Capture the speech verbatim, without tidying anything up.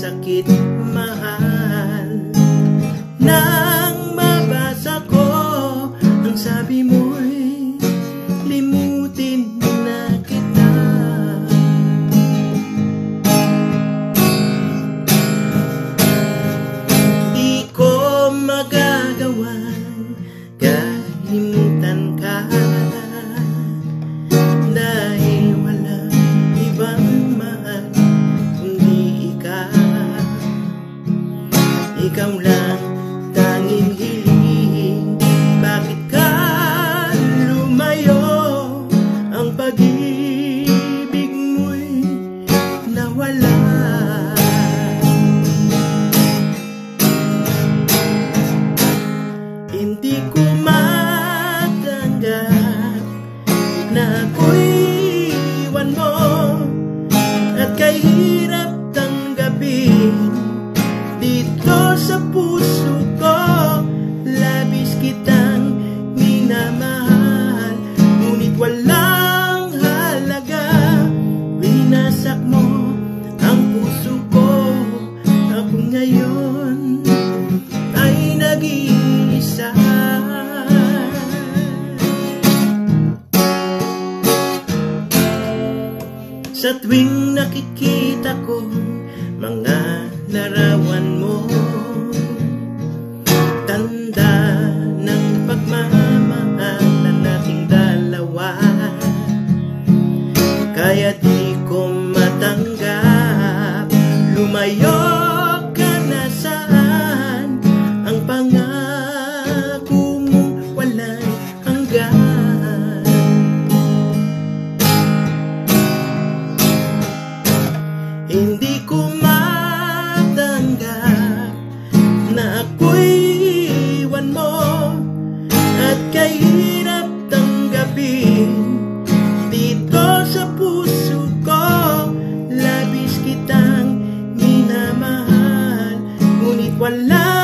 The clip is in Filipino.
sakit, mahal. Nang mabasa ko ang sabi mo'y limutin na kita, di ko magagawang kalimutan ka, dahil walang ibang mahal kundi ikaw. Ikaw lang tanging hiling, bakit ka lumayo? Ang pag-ibig mo'y nawala. Hindi ko matanggap na ako'y iwan mo, at kahirap tanggapin dito sa puso ko. Labis kitang minamahal, ngunit walang halaga. Winasak mo ang puso ko. Ako ngayon ay nag-iisa. Sa tuwing nakikita ko mga larawan mo, tanda ng pagmamahal na nating dalawa. Kaya di ko matanggap, lumayo ka na saan. Ang pangako mo walang hanggan. Hindi ko matanggap na ako'y iwan mo, at kahirap tanggapin dito sa puso ko. Labis kitang minamahal, ngunit wala